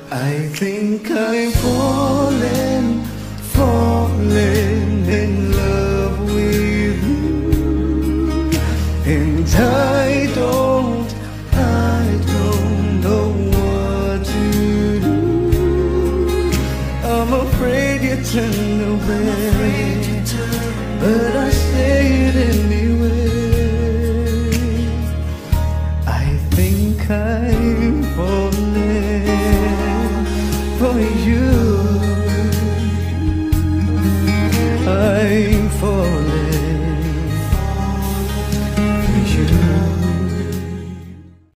I think I'm falling, falling in love with you, and I don't know what to do. I'm afraid you turn away, but I say it anyway. I think I'm falling for you.